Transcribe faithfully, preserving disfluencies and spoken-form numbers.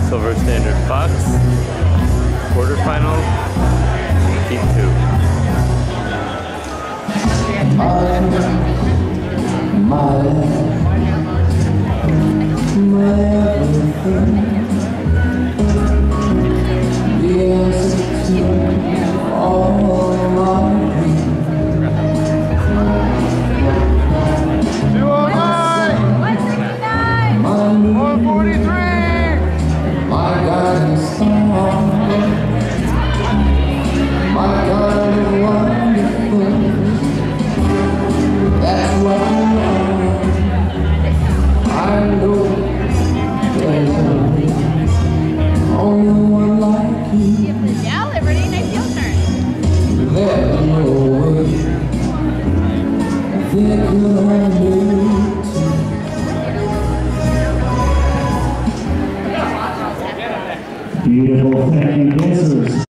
Silver Standard Fox, quarterfinal, heat two. My, my, my everything. The answer to all my dreams. one forty-three! My guiding star, my God is wonderful. That's what I know. There's only, only one like you. Yeah, Liberty, nice heel turn. There's no way there could have been. Beautiful, thank you, dancers.